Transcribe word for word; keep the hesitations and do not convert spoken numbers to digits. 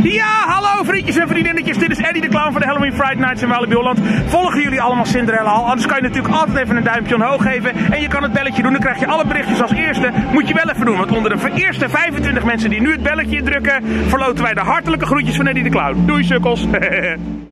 Ja, hallo vriendjes en vriendinnetjes, dit is Eddie de Clown van de Halloween Friday Nights in Walibi Holland. Volgen jullie allemaal Cinderella al? Anders kan je natuurlijk altijd even een duimpje omhoog geven. En je kan het belletje doen, dan krijg je alle berichtjes als eerste. Moet je wel even doen, want onder de eerste vijfentwintig mensen die nu het belletje indrukken, verloten wij de hartelijke groetjes van Eddie de Clown. Doei sukkels!